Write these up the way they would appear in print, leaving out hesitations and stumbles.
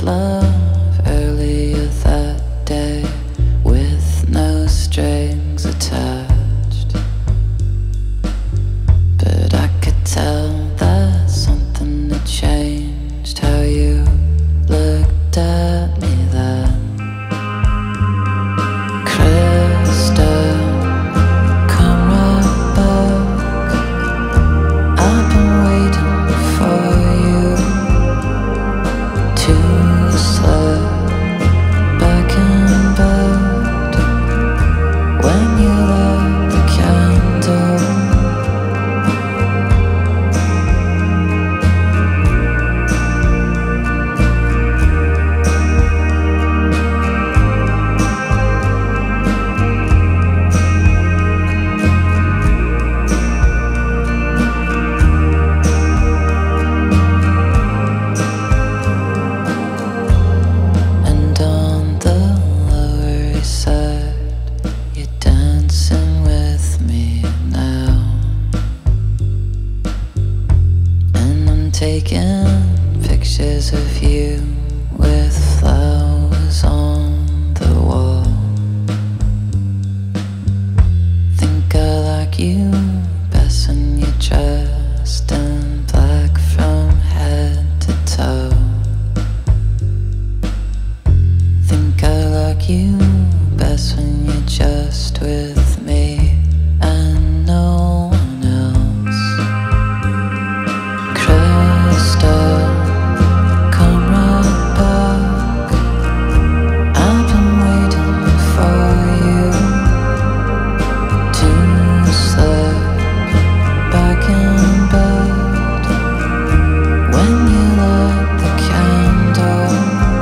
love earlier that day with no strings attached. But I could tell that something had changed, how you looked at me then. Crystal, come right back. I've been waiting for you to slip back in bed when you lit the candle. And on the Lower East Side, you're dancing with me now. And I'm taking pictures of you with flowers on the wall. Think I like you best when you're dressed in black from head to toe. Think I like you best when you're just with me and no one else. Crystal, come right back. I've been waiting for you to slip back in bed when you lit the candle.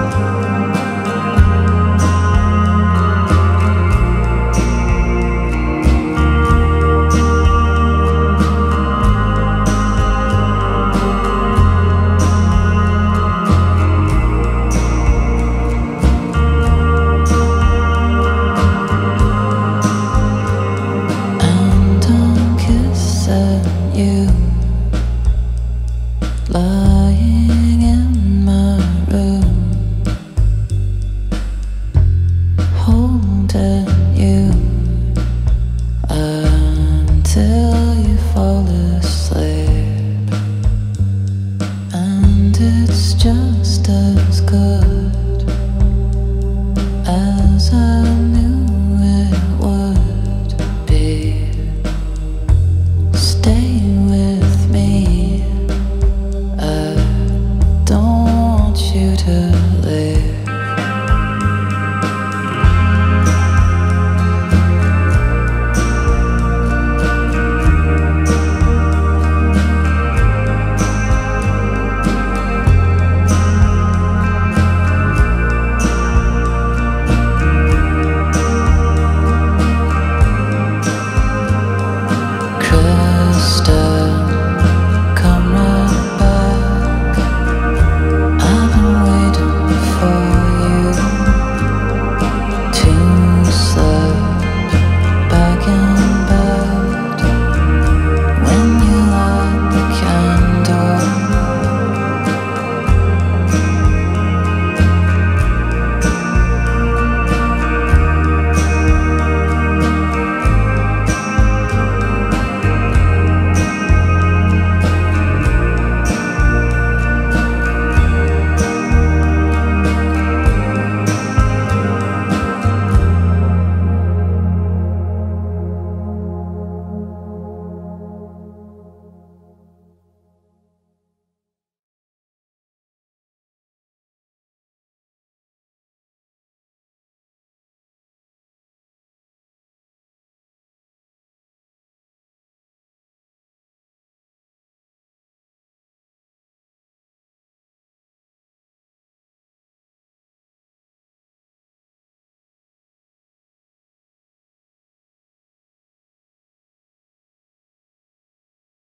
And I'm kissing you, lying in my room, holding you until you fall asleep.